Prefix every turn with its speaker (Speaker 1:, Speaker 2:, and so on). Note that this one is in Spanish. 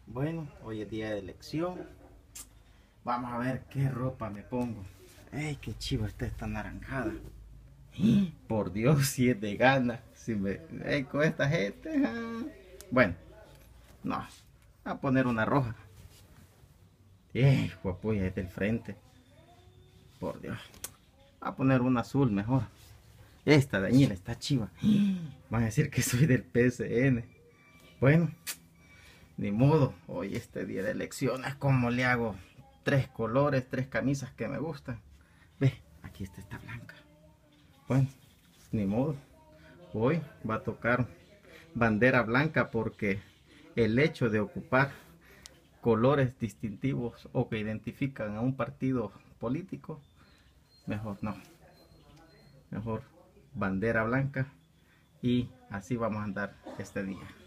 Speaker 1: Bueno, hoy es día de elección. Vamos a ver qué ropa me pongo. ¡Ey, qué chiva está esta naranjada! Por Dios, si es de gana. Si me... ¡Ey, con esta gente! Bueno, no. Voy a poner una roja. ¡Ey, guapuya, es del frente! Por Dios. Voy a poner una azul mejor. Esta de Añila está chiva. Van a decir que soy del PSN. Bueno, ni modo. Hoy este día de elecciones, ¿cómo le hago? Tres colores, tres camisas que me gustan. Ve, aquí está esta blanca. Bueno, ni modo. Hoy va a tocar bandera blanca porque el hecho de ocupar colores distintivos o que identifican a un partido político, mejor no. Mejor bandera blanca y así vamos a andar este día.